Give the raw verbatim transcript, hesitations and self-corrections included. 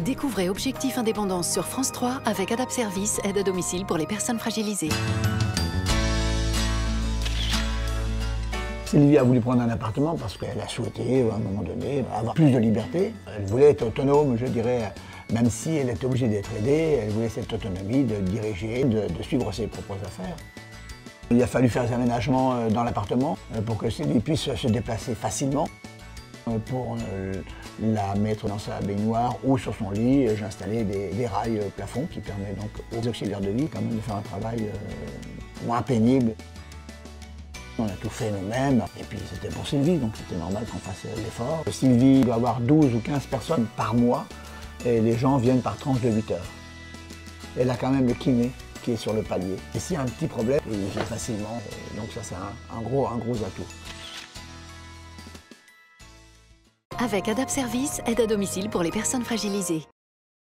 Découvrez Objectif Indépendance sur France trois avec Adapt Service, aide à domicile pour les personnes fragilisées. Sylvie a voulu prendre un appartement parce qu'elle a souhaité, à un moment donné, avoir plus de liberté. Elle voulait être autonome, je dirais, même si elle était obligée d'être aidée, elle voulait cette autonomie de diriger, de, de suivre ses propres affaires. Il a fallu faire des aménagements dans l'appartement pour que Sylvie puisse se déplacer facilement. Pour la mettre dans sa baignoire ou sur son lit, j'ai installé des, des rails plafond qui permettent donc aux auxiliaires de vie quand même de faire un travail euh, moins pénible. On a tout fait nous-mêmes, et puis c'était pour Sylvie, donc c'était normal qu'on fasse l'effort. Sylvie doit avoir douze ou quinze personnes par mois, et les gens viennent par tranche de huit heures. Elle a quand même le kiné qui est sur le palier. Et s'il y a un petit problème, il vient facilement, donc ça c'est un, un, gros, un gros atout. Avec Adapt Service, aide à domicile pour les personnes fragilisées.